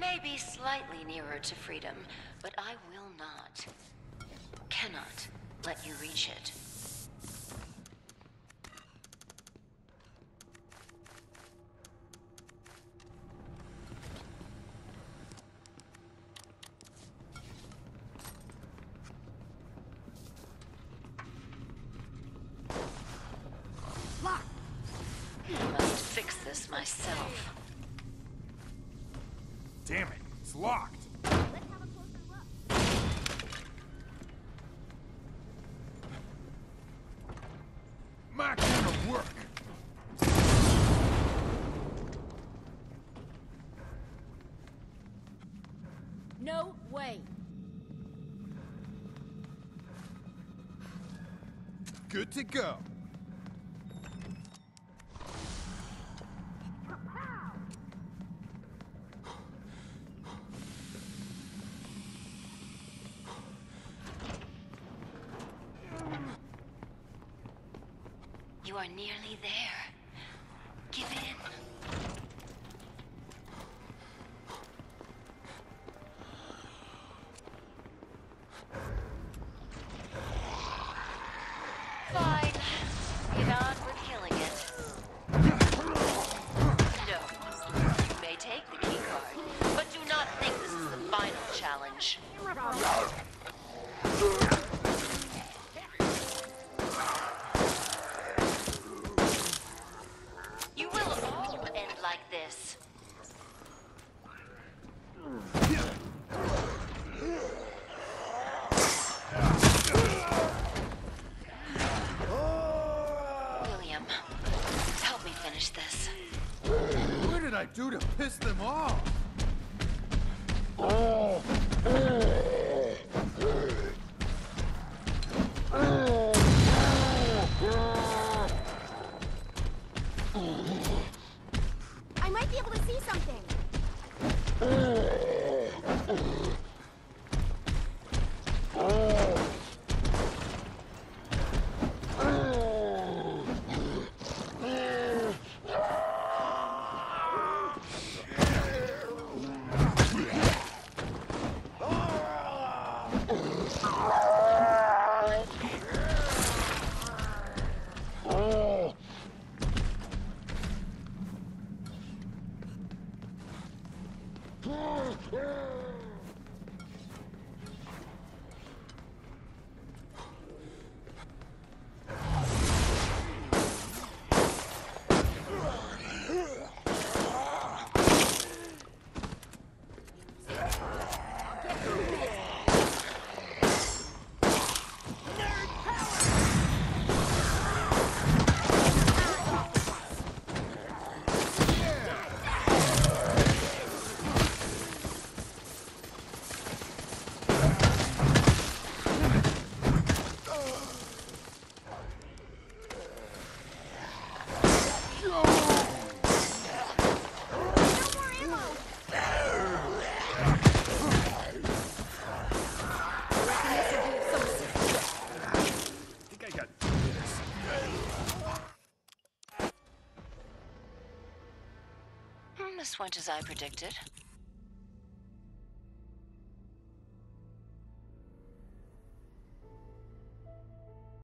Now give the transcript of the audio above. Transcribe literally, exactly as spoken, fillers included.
may be slightly nearer to freedom, but I will not, cannot let you reach it. I must fix this myself. Damn it, it's locked. Let's have a closer look. My kind of work. No way. Good to go. You are nearly there. Give in. Fine. Get on with killing it. No. You may take the key card, but do not think this is the final challenge. You will all end like this. William, help me finish this. What did I do to piss them off? I might be able to see something. This went as I predicted.